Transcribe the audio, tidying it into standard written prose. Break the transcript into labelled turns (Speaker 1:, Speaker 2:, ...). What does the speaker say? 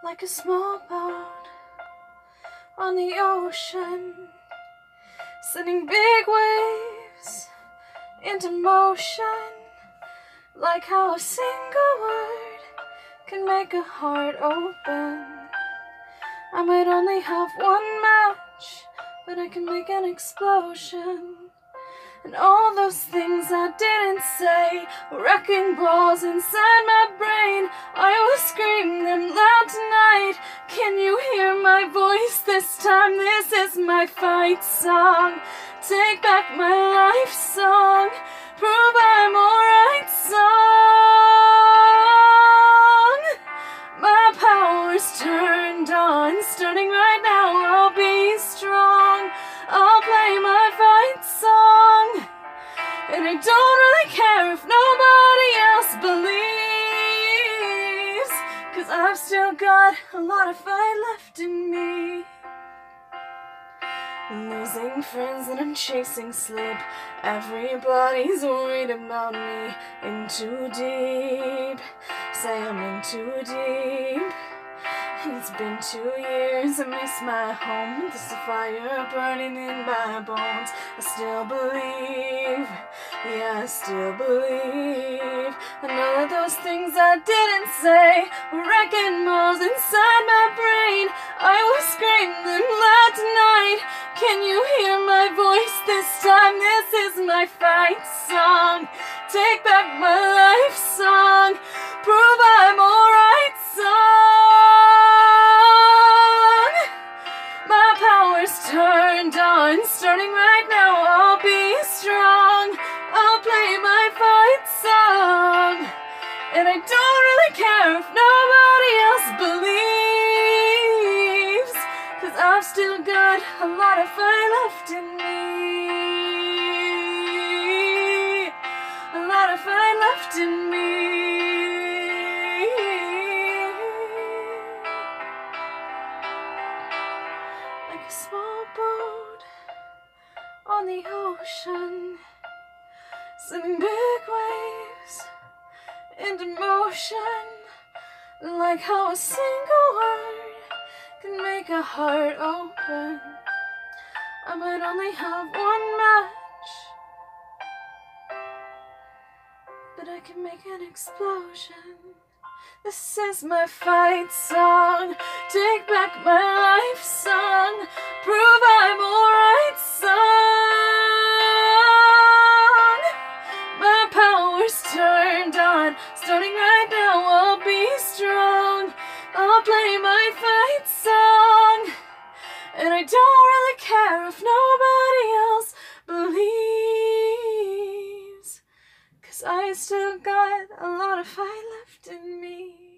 Speaker 1: like a small boat on the ocean, sending big waves into motion, like how a single word can make a heart open. I might only have one match, but I can make an explosion. And all those things I didn't say were wrecking balls inside my brain. I will scream them loud tonight. Can you hear my voice this time? This is my fight song. Take back my life song. Prove I'm alright song. My power's turned on. Starting right now, I'll be strong. I'll play my fight song. And I don't really care if nobody else believes, 'cause I've still got a lot of fight left in me. Losing friends and I'm chasing sleep. Everybody's worried about me. In too deep. Say I'm in too deep. It's been 2 years, I miss my home. There's a fire burning in my bones. I still believe, yeah, I still believe. And all of those things I didn't say were wrecking balls inside my brain. I will scream them loud tonight. Can you hear my voice this time? This is my fight song. Take back my life song. Prove I'm alright song. My power's turned on. Starting right now, I'll be strong. I'll play my fight song. And I don't really care if nobody else believes, 'cause I've still got a lot of fight left in me. A lot of fight left in me. Like a small boat on the ocean, sending big waves into motion, like how a single word can make a heart open. I might only have one match, but I can make an explosion. This is my fight song. Take back my life song. Prove I'm alright song. My power's turned on. Starting right now, I'll be strong. I'll play my fight song. And I don't really care if nobody else believes, 'cause I still got a lot of fight left in me.